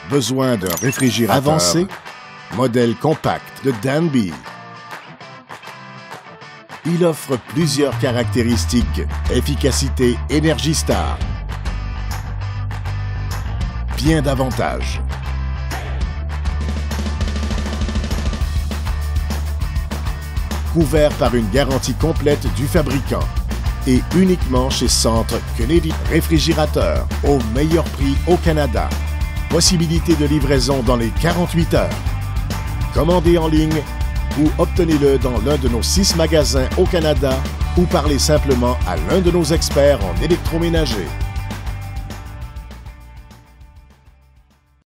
Besoin d'un réfrigérateur avancé? Modèle compact de Danby. Il offre plusieurs caractéristiques. Efficacité Energy Star. Bien davantage. Couvert par une garantie complète du fabricant. Et uniquement chez Centre Kennedy Réfrigérateur, au meilleur prix au Canada. Possibilité de livraison dans les 48 heures. Commandez en ligne ou obtenez-le dans l'un de nos 6 magasins au Canada ou parlez simplement à l'un de nos experts en électroménager.